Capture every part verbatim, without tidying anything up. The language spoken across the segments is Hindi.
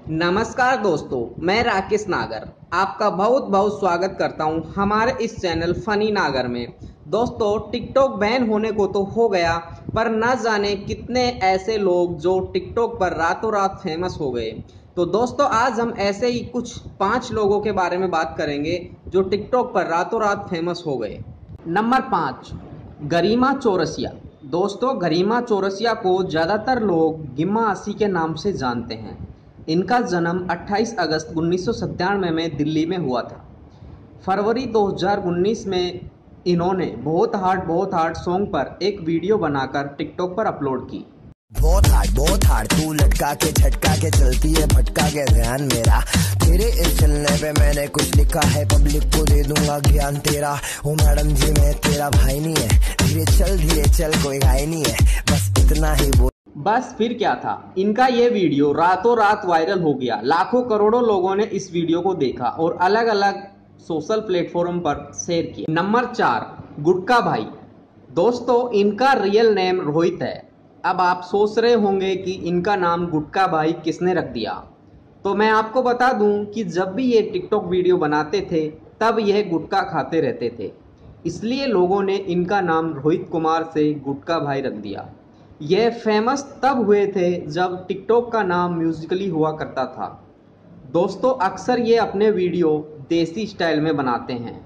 नमस्कार दोस्तों, मैं राकेश नागर आपका बहुत बहुत स्वागत करता हूं हमारे इस चैनल फनी नागर में। दोस्तों, टिकटॉक बैन होने को तो हो गया, पर न जाने कितने ऐसे लोग जो टिकटॉक पर रातों रात फेमस हो गए। तो दोस्तों, आज हम ऐसे ही कुछ पाँच लोगों के बारे में बात करेंगे जो टिकटॉक पर रातों रात फेमस हो गए। नंबर पाँच, गरिमा चौरसिया। दोस्तों, गरिमा चौरसिया को ज़्यादातर लोग गिम्मा आशी के नाम से जानते हैं। इनका जन्म अट्ठाईस अगस्त उन्नीस सौ सत्तानवे में दिल्ली में हुआ था। फरवरी दो हज़ार उन्नीस में इन्होंने बहुत हार्ड बहुत हार्ड सॉन्ग पर एक वीडियो बनाकर टिकटॉक पर अपलोड की। बहुत हार्ड बहुत हार्ड तू लटका के झटका के चलती है भटका के ध्यान मेरा, तेरे इस चलने पे मैंने कुछ लिखा है, पब्लिक को दे दूंगा ज्ञान तेरा। ओ मैडम जी, मैं तेरा भाई नहीं है, धीरे चल धीरे चल कोई घाई नहीं है, बस इतना ही बोल। बस फिर क्या था, इनका ये वीडियो रातों रात वायरल हो गया। लाखों करोड़ों लोगों ने इस वीडियो को देखा और अलग अलग सोशल प्लेटफॉर्म पर शेयर किया। नंबर चार, गुटका भाई। दोस्तों, इनका रियल नेम रोहित है। अब आप सोच रहे होंगे कि इनका नाम गुटका भाई किसने रख दिया। तो मैं आपको बता दूं कि जब भी ये टिकटॉक वीडियो बनाते थे तब यह गुटखा खाते रहते थे, इसलिए लोगों ने इनका नाम रोहित कुमार से गुटका भाई रख दिया। यह फेमस तब हुए थे जब टिकटॉक का नाम म्यूजिकली हुआ करता था। दोस्तों, अक्सर ये अपने वीडियो देसी स्टाइल में बनाते हैं।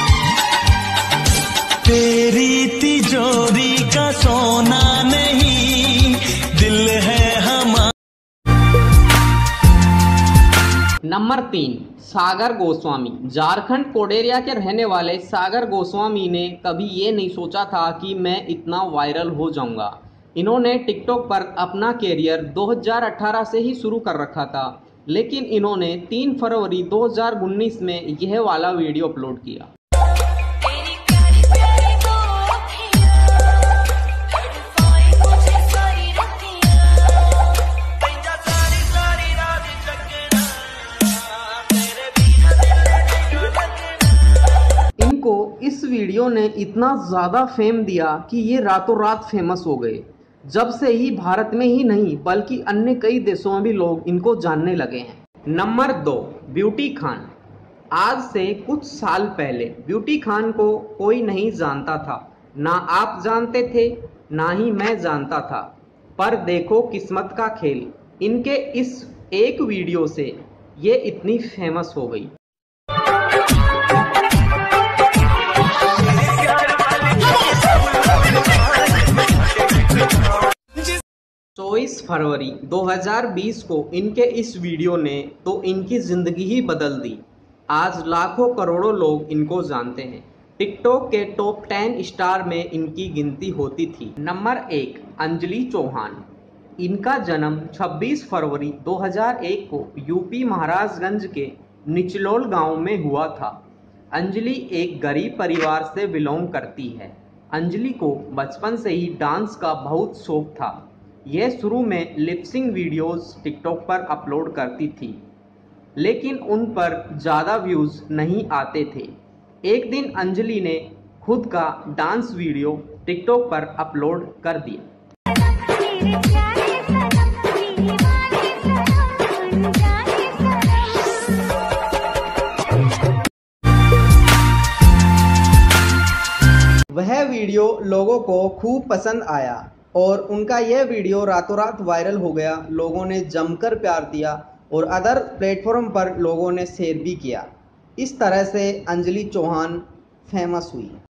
तेरी तिजोरी का सोना नहीं, दिल है हमारा। नंबर तीन, सागर गोस्वामी। झारखंड कोडेरिया के रहने वाले सागर गोस्वामी ने कभी ये नहीं सोचा था कि मैं इतना वायरल हो जाऊंगा। इन्होंने टिकटॉक पर अपना कैरियर दो हज़ार अठारह से ही शुरू कर रखा था, लेकिन इन्होंने तीन फरवरी दो हज़ार उन्नीस में यह वाला वीडियो अपलोड किया। इनको इस वीडियो ने इतना ज़्यादा फेम दिया कि ये रातों रात फेमस हो गए। जब से ही भारत में ही नहीं बल्कि अन्य कई देशों में भी लोग इनको जानने लगे हैं। नंबर दो, ब्यूटी खान। आज से कुछ साल पहले ब्यूटी खान को कोई नहीं जानता था, ना आप जानते थे ना ही मैं जानता था। पर देखो किस्मत का खेल, इनके इस एक वीडियो से ये इतनी फेमस हो गई। चौबीस फरवरी दो हज़ार बीस को इनके इस वीडियो ने तो इनकी जिंदगी ही बदल दी। आज लाखों करोड़ों लोग इनको जानते हैं। टिकटॉक के टॉप टेन स्टार में इनकी गिनती होती थी। नंबर एक, अंजलि चौहान। इनका जन्म छब्बीस फरवरी दो हज़ार एक को यूपी महाराजगंज के निचलोल गांव में हुआ था। अंजलि एक गरीब परिवार से बिलोंग करती है। अंजलि को बचपन से ही डांस का बहुत शौक था। यह शुरू में लिपसिंग वीडियोस टिकटॉक पर अपलोड करती थी, लेकिन उन पर ज़्यादा व्यूज़ नहीं आते थे। एक दिन अंजलि ने खुद का डांस वीडियो टिकटॉक पर अपलोड कर दिया। वह वीडियो लोगों को खूब पसंद आया और उनका यह वीडियो रातों रात वायरल हो गया। लोगों ने जमकर प्यार दिया और अदर प्लेटफॉर्म पर लोगों ने शेयर भी किया। इस तरह से अंजलि चौहान फेमस हुई।